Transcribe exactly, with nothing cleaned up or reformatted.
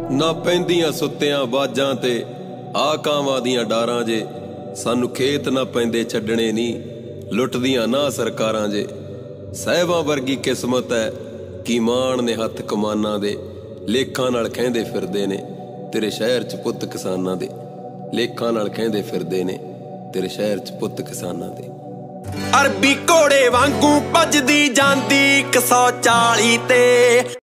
ਨਾ ਪੈਂਦੀਆਂ ਸੁੱਤਿਆਂ ਬਾਜਾਂ ਤੇ ਆ ਕਾਵਾਂ ਦੀਆਂ ਡਾਰਾਂ ਜੇ। ਸਾਨੂੰ ਖੇਤ ਨਾ ਪੈਂਦੇ ਛੱਡਣੇ ਨੀ, ਲੁੱਟਦੀਆਂ ਨਾ ਸਰਕਾਰਾਂ ਜੇ। ਸਾਹਿਬਾਂ ਵਰਗੀ ਕਿਸਮਤ ਹੈ ਕੀ ਮਾਣ ਨੇ ਹੱਥ ਕਮਾਨਾਂ ਦੇ। ਲੇਖਾਂ ਨਾਲ ਕਹਿੰਦੇ ਫਿਰਦੇ ਨੇ ਤੇਰੇ ਸ਼ਹਿਰ ਚ ਪੁੱਤ ਕਿਸਾਨਾਂ ਦੇ। ਲੇਖਾਂ ਨਾਲ ਕਹਿੰਦੇ ਫਿਰਦੇ ਨੇ ਤੇਰੇ ਸ਼ਹਿਰ ਚ ਪੁੱਤ ਕਿਸਾਨਾਂ ਦੇ। ਅਰਬੀ ਘੋੜੇ ਵਾਂਗੂ ਭੱਜਦੀ ਜਾਂਦੀ ਇੱਕ ਸੌ ਚਾਲੀ ਤੇ।